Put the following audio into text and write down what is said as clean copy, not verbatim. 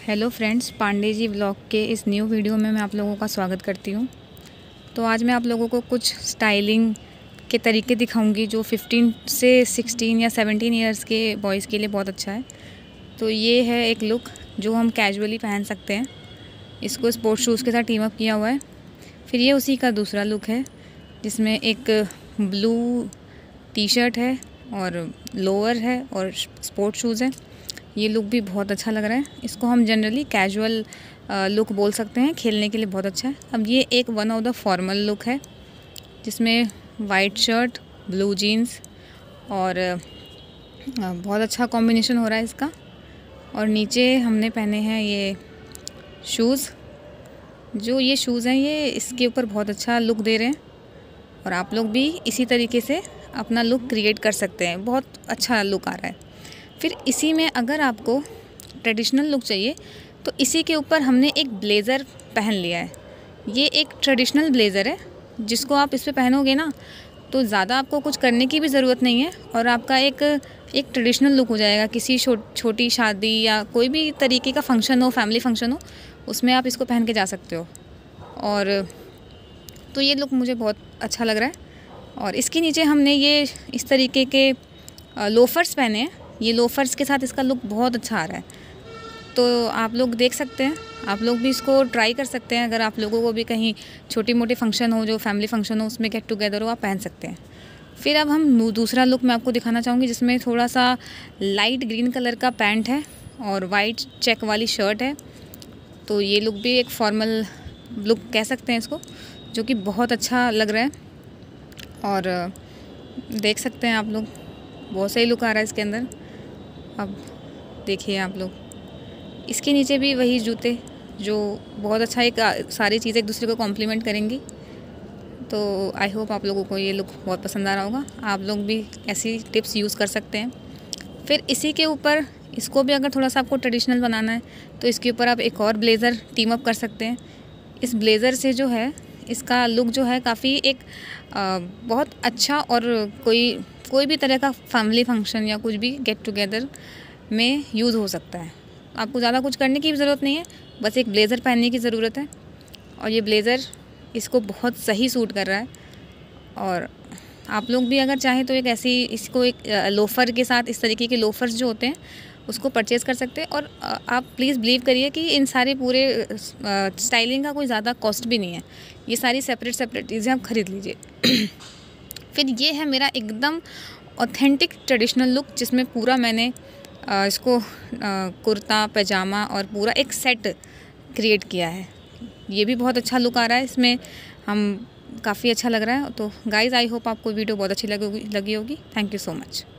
Hello friends, Pandey ji vlog के इस new video में मैं आप लोगों का स्वागत करती हूँ। तो आज मैं आप लोगों को कुछ स्टाइलिंग के तरीके दिखाऊंगी जो 15 से 16 या 17 इयर्स के बॉयज़ के लिए बहुत अच्छा है। तो ये है एक लुक जो हम कैजुअली पहन सकते हैं। इसको स्पोर्ट्स शूज़ के साथ टीम अप किया हुआ है। फिर ये उसी का दूसरा लुक है जिसमें एक ब्लू टी शर्ट है और लोअर है और स्पोर्ट्स शूज़ है। ये लुक भी बहुत अच्छा लग रहा है। इसको हम जनरली कैजुअल लुक बोल सकते हैं, खेलने के लिए बहुत अच्छा है। अब ये एक one of the formal look है जिसमें वाइट शर्ट, ब्लू जीन्स और बहुत अच्छा कॉम्बिनेशन हो रहा है इसका। और नीचे हमने पहने हैं ये शूज़। जो ये शूज़ हैं ये इसके ऊपर बहुत अच्छा लुक दे रहे हैं और आप लोग भी इसी तरीके से अपना लुक क्रिएट कर सकते हैं। बहुत अच्छा लुक आ रहा है। फिर इसी में अगर आपको ट्रेडिशनल लुक चाहिए तो इसी के ऊपर हमने एक ब्लेज़र पहन लिया है। ये एक ट्रेडिशनल ब्लेज़र है जिसको आप इस पे पहनोगे ना तो ज़्यादा आपको कुछ करने की भी ज़रूरत नहीं है और आपका एक ट्रेडिशनल लुक हो जाएगा। किसी छोटी शादी या कोई भी तरीके का फंक्शन हो, फैमिली फंक्शन हो, उसमें आप इसको पहन के जा सकते हो। और तो ये लुक मुझे बहुत अच्छा लग रहा है। और इसके नीचे हमने ये इस तरीके के लोफर्स पहने हैं। ये लोफर्स के साथ इसका लुक बहुत अच्छा आ रहा है। तो आप लोग देख सकते हैं, आप लोग भी इसको ट्राई कर सकते हैं। अगर आप लोगों को भी कहीं छोटी मोटी फंक्शन हो, जो फैमिली फंक्शन हो, उसमें गेट टुगेदर हो, आप पहन सकते हैं। फिर अब हम दूसरा लुक मैं आपको दिखाना चाहूँगी जिसमें थोड़ा सा लाइट ग्रीन कलर का पैंट है और वाइट चेक वाली शर्ट है। तो ये लुक भी एक फॉर्मल लुक कह सकते हैं इसको, जो कि बहुत अच्छा लग रहा है। और देख सकते हैं आप लोग, बहुत सही लुक आ रहा है इसके अंदर। अब देखिए आप लोग, इसके नीचे भी वही जूते जो बहुत अच्छा, एक सारी चीज़ें एक दूसरे को कॉम्प्लीमेंट करेंगी। तो आई होप आप लोगों को ये लुक बहुत पसंद आ रहा होगा। आप लोग भी ऐसी टिप्स यूज़ कर सकते हैं। फिर इसी के ऊपर इसको भी अगर थोड़ा सा आपको ट्रेडिशनल बनाना है तो इसके ऊपर आप एक और ब्लेज़र टीम अप कर सकते हैं। इस ब्लेज़र से जो है इसका लुक जो है काफ़ी एक बहुत अच्छा, और कोई भी तरह का फैमिली फंक्शन या कुछ भी गेट टुगेदर में यूज़ हो सकता है। आपको ज़्यादा कुछ करने की भी ज़रूरत नहीं है, बस एक ब्लेज़र पहनने की ज़रूरत है। और ये ब्लेज़र इसको बहुत सही सूट कर रहा है। और आप लोग भी अगर चाहें तो इसको एक लोफ़र के साथ, इस तरीके के लोफ़र्स जो होते हैं उसको परचेज़ कर सकते हैं। और आप प्लीज़ बिलीव करिए कि इन सारे पूरे स्टाइलिंग का कोई ज़्यादा कॉस्ट भी नहीं है। ये सारी सेपरेट चीज़ें आप ख़रीद लीजिए। फिर ये है मेरा एकदम ऑथेंटिक ट्रेडिशनल लुक जिसमें पूरा मैंने इसको कुर्ता पैजामा और पूरा एक सेट क्रिएट किया है। ये भी बहुत अच्छा लुक आ रहा है, इसमें हम काफ़ी अच्छा लग रहा है। तो गाइज़, आई होप आपको वीडियो बहुत अच्छी लगी होगी। Thank you so much.